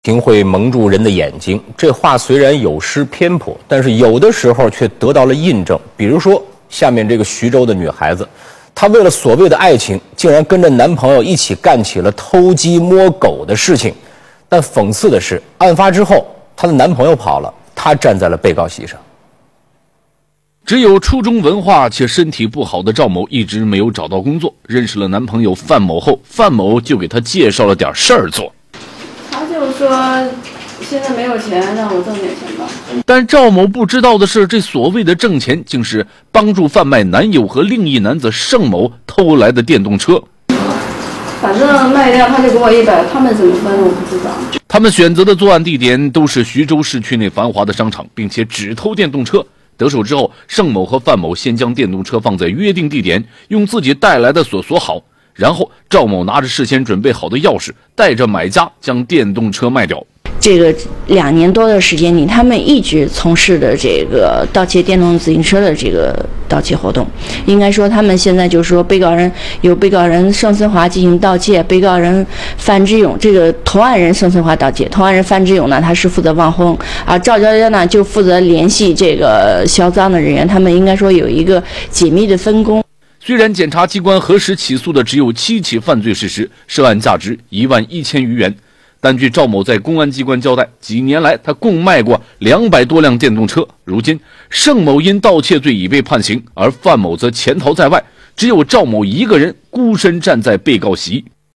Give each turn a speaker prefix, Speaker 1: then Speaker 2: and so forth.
Speaker 1: 情会蒙住人的眼睛，这话虽然有失偏颇，但是有的时候却得到了印证。比如说，下面这个徐州的女孩子，她为了所谓的爱情，竟然跟着男朋友一起干起了偷鸡摸狗的事情。但讽刺的是，案发之后，她的男朋友跑了，她站在了被告席上。
Speaker 2: 只有初中文化且身体不好的赵某一直没有找到工作，认识了男朋友范某后，范某就给她介绍了点事儿做。
Speaker 3: 他就说现在没有钱，让我挣点钱吧。
Speaker 2: 但赵某不知道的是，这所谓的挣钱，竟是帮助贩卖男友和另一男子盛某偷来的电动车。
Speaker 3: 反正卖掉他就给我100，他们怎么分我不知道。
Speaker 2: 他们选择的作案地点都是徐州市区内繁华的商场，并且只偷电动车。得手之后，盛某和范某先将电动车放在约定地点，用自己带来的锁锁好。然后赵某拿着事先准备好的钥匙，带着买家将电动车卖掉。
Speaker 4: 这个2年多的时间里，他们一直从事的这个盗窃电动自行车的这个盗窃活动。应该说，他们现在就是说，被告人盛森华进行盗窃，被告人范志勇这个同案人盛森华盗窃，同案人范志勇呢，他是负责望风，而赵娇娇呢就负责联系这个销赃的人员。他们应该说有一个紧密的分工。
Speaker 2: 虽然检察机关核实起诉的只有7起犯罪事实，涉案价值11000余元，但据赵某在公安机关交代，几年来他共卖过200多辆电动车。如今，盛某因盗窃罪已被判刑，而范某则潜逃在外，只有赵某一个人孤身站在被告席。